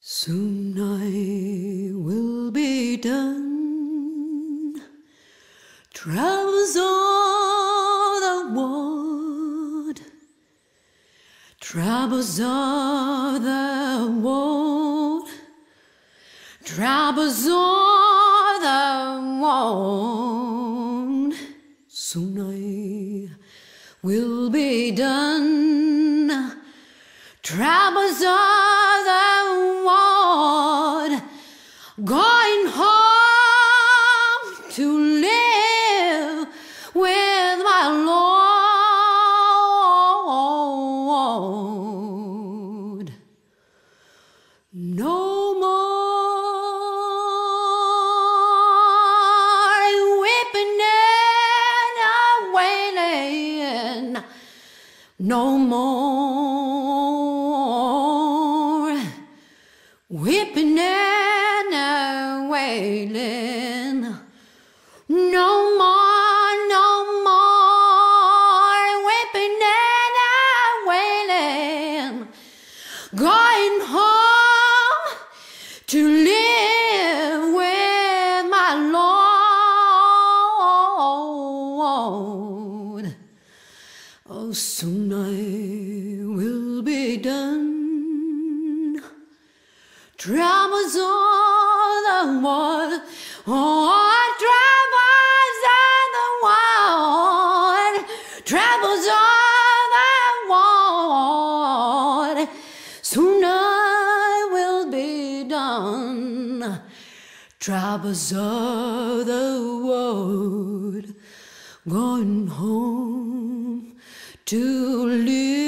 Soon I will be done. Travels all the world. Travels all the world. Travels all the world. Soon I will be done. Travels all the world, going home to live with my Lord. No more weeping and wailing, no more weeping and wailing, no more weeping and wailing, going home to live with my Lord. Oh, soon I will be done. Travels all the world, oh, travels all the world, travels all the world. Soon I will be done. Travels all the world, going home to live